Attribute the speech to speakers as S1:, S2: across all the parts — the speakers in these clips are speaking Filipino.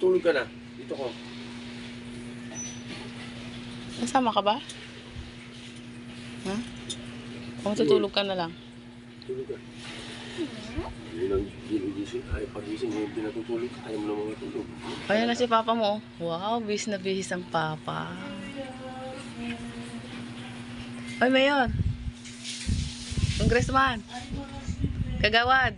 S1: Tulog ka na. Dito ko.
S2: Nasama ka ba? Ha? O matutulog ka na lang?
S1: Tulog ka. Hindi lang ginising. Ay, pagising mo yung pinatutulog. Ayaw mo na mga tulog.
S2: Ayan na si Papa mo. Wow, bihis na bihis ang Papa. Hoy, Mayor. Congressman. Kagawad.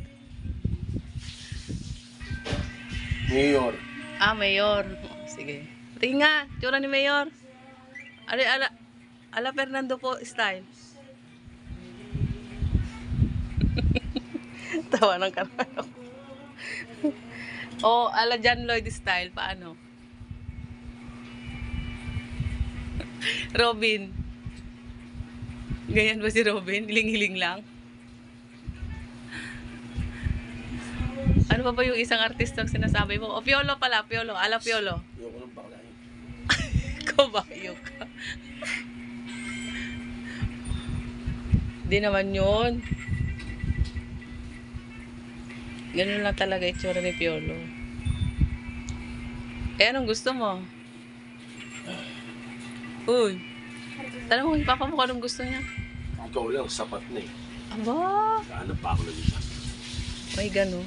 S1: Mayor.
S2: Mayor. Sige. Tingin nga, tsura ni Mayor. Ala Fernando po style. Tawa ng karano. O, ala John Lloyd style. Paano? Robin. Ganyan ba si Robin? Hiling-hiling lang. Ano pa ba yung isang artistang sinasabi mo? O, Piolo pala, Piolo. Ala Piolo.
S1: Ayoko ng bakla yun.
S2: Kabayo ka. Di naman yun. Ganun lang talaga itsura ni Piolo. Anong gusto mo? Uy. Tanong mo, Papa mo kung anong gusto niya.
S1: Ikaw lang, sapat na eh.
S2: Aba.
S1: Kaanap pa ako ng iba.
S2: May ganun.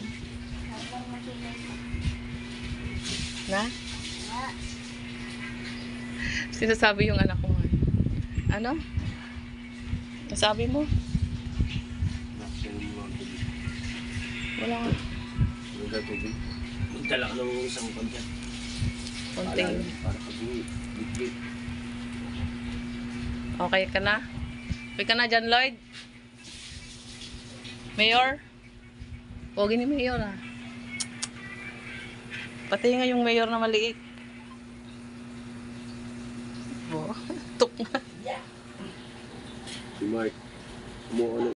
S2: Na? Sinasabi yung anak ko. Ano? Nasabi mo?
S1: Nakasinin mo ang tubig.
S2: Wala nga.
S1: Ano ka tubig? Magdala ka ng isang konti.
S2: Konting.
S1: Para pag-uwi. Bit-bit.
S2: Okay ka na? Okay ka na, John Lloyd? Mayor? Pogi ni Mayor, ah. Pati nga yung Mayor na maliit. Bo, tuk na.
S1: Si Mark. Umuha